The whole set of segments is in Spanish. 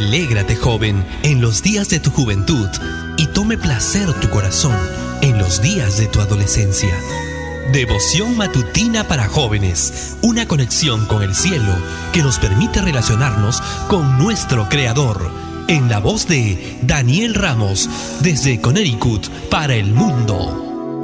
Alégrate, joven, en los días de tu juventud, y tome placer tu corazón en los días de tu adolescencia. Devoción matutina para jóvenes, una conexión con el cielo que nos permite relacionarnos con nuestro Creador, en la voz de Daniel Ramos, desde Connecticut para el mundo.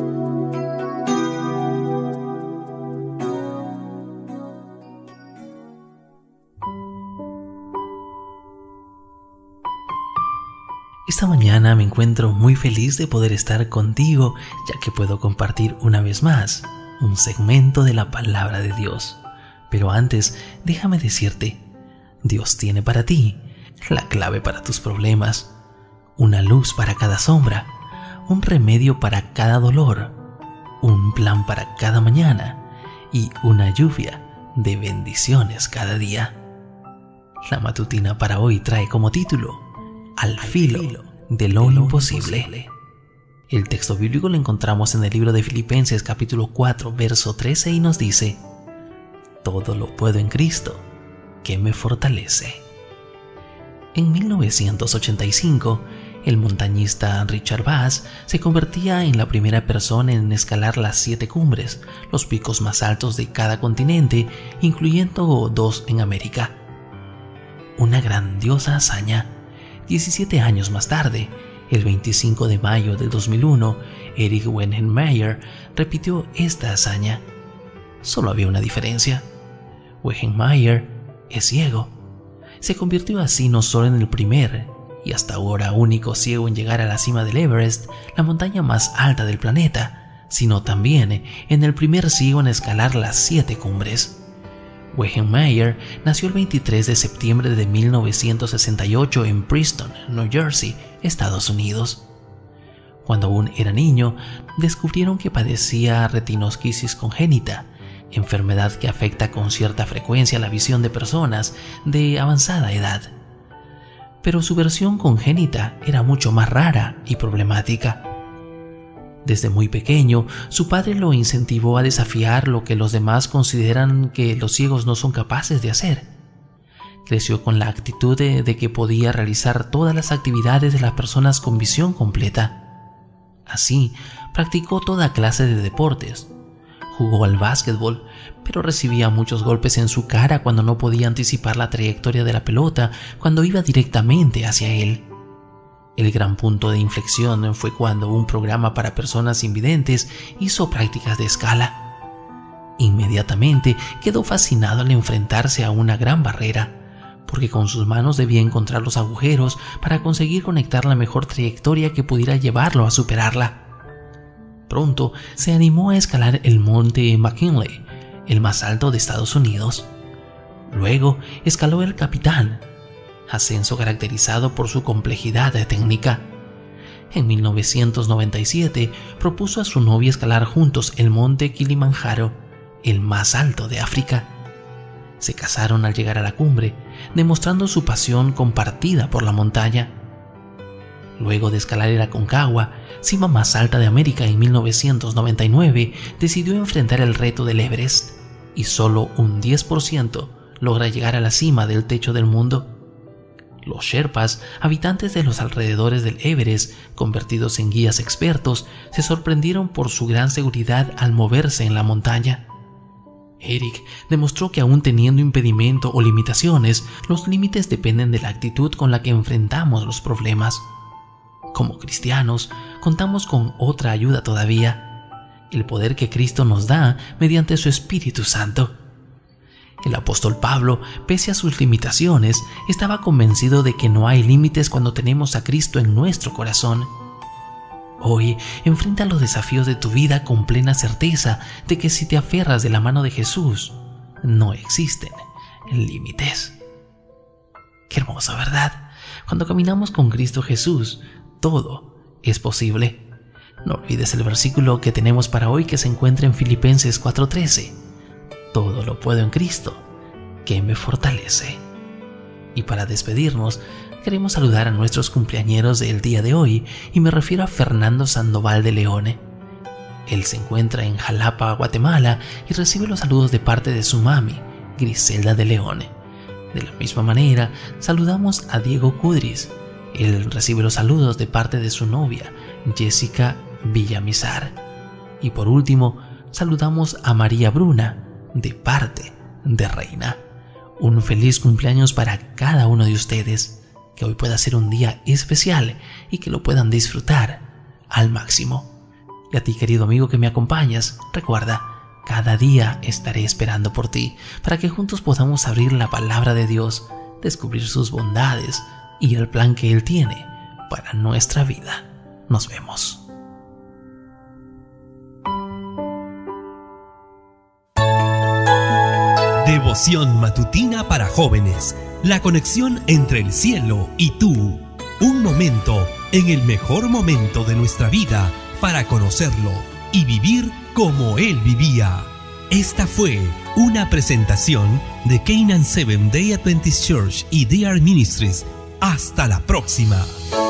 Esta mañana me encuentro muy feliz de poder estar contigo, ya que puedo compartir una vez más un segmento de la palabra de Dios. Pero antes, déjame decirte, Dios tiene para ti la clave para tus problemas, una luz para cada sombra, un remedio para cada dolor, un plan para cada mañana y una lluvia de bendiciones cada día. La matutina para hoy trae como título Al filo de lo imposible. El texto bíblico lo encontramos en el libro de Filipenses capítulo 4, verso 13 y nos dice: todo lo puedo en Cristo, que me fortalece. En 1985, el montañista Richard Bass se convertía en la primera persona en escalar las 7 cumbres, los picos más altos de cada continente, incluyendo 2 en América. Una grandiosa hazaña. 17 años más tarde, el 25 de mayo de 2001, Erich Wehenmayer repitió esta hazaña. Solo había una diferencia. Wehenmayer es ciego. Se convirtió así no solo en el primer y hasta ahora único ciego en llegar a la cima del Everest, la montaña más alta del planeta, sino también en el primer ciego en escalar las 7 cumbres. Wehenmayer nació el 23 de septiembre de 1968 en Princeton, New Jersey, Estados Unidos. Cuando aún era niño, descubrieron que padecía retinosquisis congénita, enfermedad que afecta con cierta frecuencia la visión de personas de avanzada edad. Pero su versión congénita era mucho más rara y problemática. Desde muy pequeño, su padre lo incentivó a desafiar lo que los demás consideran que los ciegos no son capaces de hacer. Creció con la actitud de que podía realizar todas las actividades de las personas con visión completa. Así, practicó toda clase de deportes. Jugó al básquetbol, pero recibía muchos golpes en su cara cuando no podía anticipar la trayectoria de la pelota cuando iba directamente hacia él. El gran punto de inflexión fue cuando un programa para personas invidentes hizo prácticas de escala. Inmediatamente quedó fascinado al enfrentarse a una gran barrera, porque con sus manos debía encontrar los agujeros para conseguir conectar la mejor trayectoria que pudiera llevarlo a superarla. Pronto se animó a escalar el monte McKinley, el más alto de Estados Unidos. Luego escaló el Capitán, ascenso caracterizado por su complejidad técnica. En 1997 propuso a su novia escalar juntos el monte Kilimanjaro, el más alto de África. Se casaron al llegar a la cumbre, demostrando su pasión compartida por la montaña. Luego de escalar el Aconcagua, cima más alta de América en 1999, decidió enfrentar el reto del Everest, y solo un 10% logra llegar a la cima del techo del mundo. Los Sherpas, habitantes de los alrededores del Everest, convertidos en guías expertos, se sorprendieron por su gran seguridad al moverse en la montaña. Erich demostró que aún teniendo impedimento o limitaciones, los límites dependen de la actitud con la que enfrentamos los problemas. Como cristianos, contamos con otra ayuda todavía: el poder que Cristo nos da mediante su Espíritu Santo. El apóstol Pablo, pese a sus limitaciones, estaba convencido de que no hay límites cuando tenemos a Cristo en nuestro corazón. Hoy, enfrenta los desafíos de tu vida con plena certeza de que si te aferras de la mano de Jesús, no existen límites. Qué hermoso, ¿verdad? Cuando caminamos con Cristo Jesús, todo es posible. No olvides el versículo que tenemos para hoy, que se encuentra en Filipenses 4:13. Todo lo puedo en Cristo, que me fortalece. Y para despedirnos, queremos saludar a nuestros cumpleañeros del día de hoy, y me refiero a Fernando Sandoval de Leone. Él se encuentra en Jalapa, Guatemala, y recibe los saludos de parte de su mami, Griselda de Leone. De la misma manera, saludamos a Diego Cudris. Él recibe los saludos de parte de su novia, Jessica Villamizar. Y por último, saludamos a María Bruna, de parte de Reina. Un feliz cumpleaños para cada uno de ustedes, que hoy pueda ser un día especial y que lo puedan disfrutar al máximo. Y a ti, querido amigo que me acompañas, recuerda, cada día estaré esperando por ti, para que juntos podamos abrir la palabra de Dios, descubrir sus bondades y el plan que Él tiene para nuestra vida. Nos vemos. Devoción matutina para jóvenes. La conexión entre el cielo y tú. Un momento en el mejor momento de nuestra vida para conocerlo y vivir como Él vivía. Esta fue una presentación de Canaan Seventh Day Adventist Church y DR Ministries. Hasta la próxima.